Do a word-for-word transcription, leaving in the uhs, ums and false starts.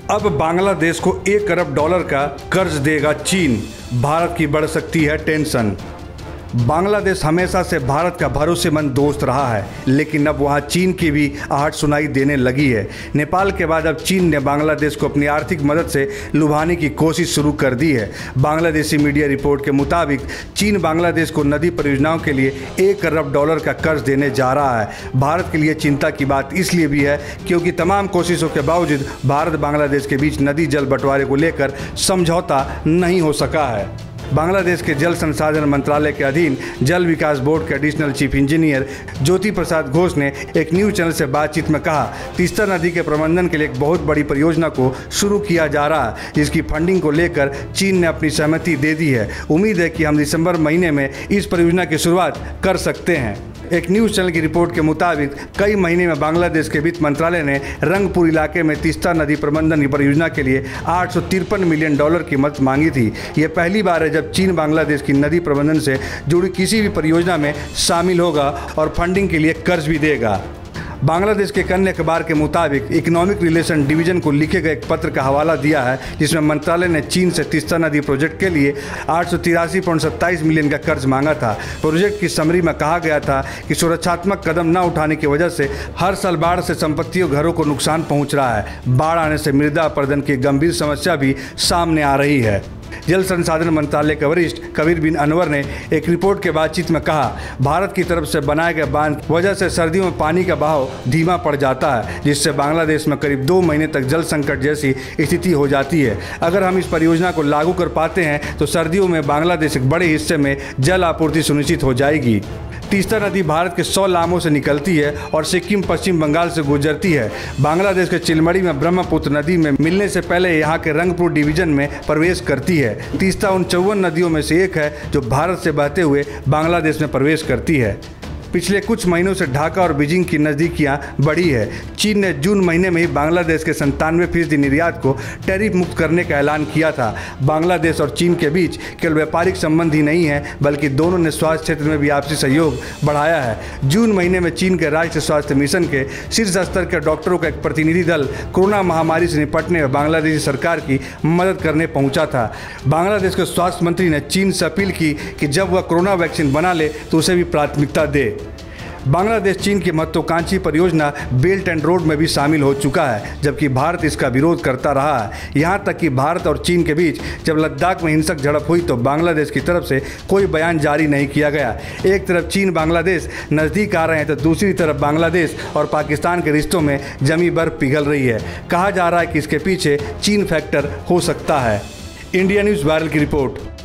अब बांग्लादेश को एक अरब डॉलर का कर्ज देगा चीन, भारत की बढ़ सकती है टेंशन। बांग्लादेश हमेशा से भारत का भरोसेमंद दोस्त रहा है, लेकिन अब वहां चीन की भी आहट सुनाई देने लगी है। नेपाल के बाद अब चीन ने बांग्लादेश को अपनी आर्थिक मदद से लुभाने की कोशिश शुरू कर दी है। बांग्लादेशी मीडिया रिपोर्ट के मुताबिक चीन बांग्लादेश को नदी परियोजनाओं के लिए एक अरब डॉलर का कर्ज देने जा रहा है। भारत के लिए चिंता की बात इसलिए भी है क्योंकि तमाम कोशिशों के बावजूद भारत बांग्लादेश के बीच नदी जल बंटवारे को लेकर समझौता नहीं हो सका है। बांग्लादेश के जल संसाधन मंत्रालय के अधीन जल विकास बोर्ड के additional chief engineer Jyoti Prasad Ghosh ने एक न्यूज चैनल से बातचीत में कहा, तीस्ता नदी के प्रबंधन के लिए एक बहुत बड़ी परियोजना को शुरू किया जा रहा है, जिसकी फंडिंग को लेकर चीन ने अपनी सहमति दे दी है। उम्मीद है कि हम दिसंबर महीने में इस परियोजना की शुरुआत कर सकते हैं। एक न्यूज़ चैनल की रिपोर्ट के मुताबिक कई महीने में बांग्लादेश के वित्त मंत्रालय ने रंगपुर इलाके में तीस्ता नदी प्रबंधन की परियोजना के लिए आठ सौ तिरपन मिलियन डॉलर की मदद मांगी थी। ये पहली बार है जब चीन बांग्लादेश की नदी प्रबंधन से जुड़ी किसी भी परियोजना में शामिल होगा और फंडिंग के लिए कर्ज भी देगा। बांग्लादेश के कन्या अखबार के मुताबिक इकोनॉमिक रिलेशन डिवीजन को लिखे गए एक पत्र का हवाला दिया है, जिसमें मंत्रालय ने चीन से तीस्ता नदी प्रोजेक्ट के लिए आठ सौ तिरासी पॉइंट सत्ताईस मिलियन का कर्ज मांगा था। प्रोजेक्ट की समरी में कहा गया था कि सुरक्षात्मक कदम न उठाने की वजह से हर साल बाढ़ से संपत्ति और घरों को नुकसान पहुंच रहा है। बाढ़ आने से मृदा अपरदन की गंभीर समस्या भी सामने आ रही है। जल संसाधन मंत्रालय के वरिष्ठ कबीर बिन अनवर ने एक रिपोर्ट के बातचीत में कहा, भारत की तरफ से बनाए गए बांध की वजह से सर्दियों में पानी का बहाव धीमा पड़ जाता है, जिससे बांग्लादेश में करीब दो महीने तक जल संकट जैसी स्थिति हो जाती है। अगर हम इस परियोजना को लागू कर पाते हैं तो सर्दियों में बांग्लादेश एक बड़े हिस्से में जल आपूर्ति सुनिश्चित हो जाएगी। तीस्ता नदी भारत के सौ लामों से निकलती है और सिक्किम पश्चिम बंगाल से गुजरती है। बांग्लादेश के चिलमड़ी में ब्रह्मपुत्र नदी में मिलने से पहले यहाँ के रंगपुर डिवीजन में प्रवेश करती है। तीस्ता उन चौवन नदियों में से एक है जो भारत से बहते हुए बांग्लादेश में प्रवेश करती है। पिछले कुछ महीनों से ढाका और बीजिंग की नज़दीकियाँ बढ़ी है। चीन ने जून महीने में ही बांग्लादेश के संतानवे फीसदी निर्यात को टैरिफ मुक्त करने का ऐलान किया था। बांग्लादेश और चीन के बीच केवल व्यापारिक संबंध ही नहीं है, बल्कि दोनों ने स्वास्थ्य क्षेत्र में भी आपसी सहयोग बढ़ाया है। जून महीने में चीन के राष्ट्रीय स्वास्थ्य मिशन के शीर्ष स्तर के डॉक्टरों का एक प्रतिनिधि दल कोरोना महामारी से निपटने में बांग्लादेशी सरकार की मदद करने पहुंचा था। बांग्लादेश के स्वास्थ्य मंत्री ने चीन से अपील की कि जब वह कोरोना वैक्सीन बना ले तो उसे भी प्राथमिकता दे। बांग्लादेश चीन की महत्वाकांक्षी परियोजना बेल्ट एंड रोड में भी शामिल हो चुका है, जबकि भारत इसका विरोध करता रहा है। यहाँ तक कि भारत और चीन के बीच जब लद्दाख में हिंसक झड़प हुई तो बांग्लादेश की तरफ से कोई बयान जारी नहीं किया गया। एक तरफ चीन बांग्लादेश नज़दीक आ रहे हैं तो दूसरी तरफ बांग्लादेश और पाकिस्तान के रिश्तों में जमी बर्फ पिघल रही है। कहा जा रहा है कि इसके पीछे चीन फैक्टर हो सकता है। इंडिया न्यूज़ वायरल की रिपोर्ट।